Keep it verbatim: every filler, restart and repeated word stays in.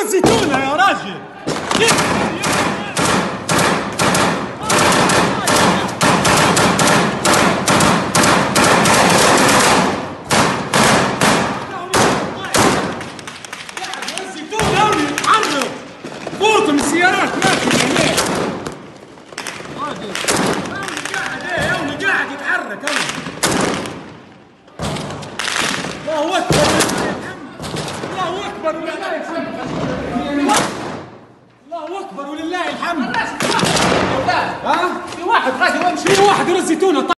الزيتونة يا راجل. فوتوا من السيارات ماشي هناك. راجل قاعد ايه يومي قاعد يتحرك انا. الله اكبر الله اكبر ولله الحمد. الله اكبر ولله الحمد. ها؟ في واحد راجل امشي، في واحد يرز زيتونه.